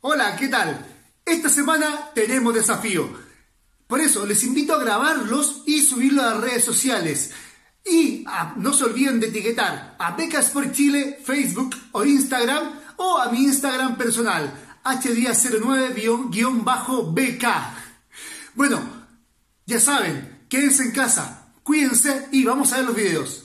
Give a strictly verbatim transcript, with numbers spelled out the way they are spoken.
Hola, ¿qué tal? Esta semana tenemos desafío. Por eso les invito a grabarlos y subirlos a las redes sociales. Y ah, no se olviden de etiquetar a Becas por Chile, Facebook o Instagram, o a mi Instagram personal, H D cero nueve B K. Bueno, ya saben, quédense en casa, cuídense y vamos a ver los videos.